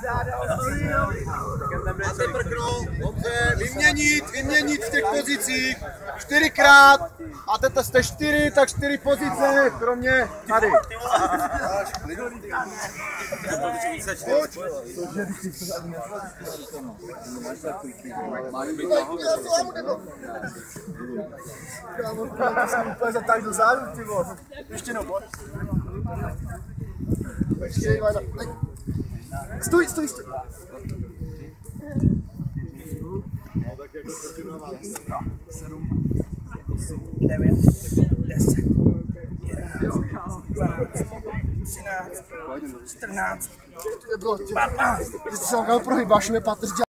Máte prkno, dobře, vyměnit v těch pozicích 4krát. Máte jste 4, tak 4 pozice, kromě tady. Zatáž do zádu, ty vole. Ještě no, pojď. Stůj. 7, 8, 9, 10, 11, 12, 13, 14, 15. Ty jsi se prohybáš, nepatř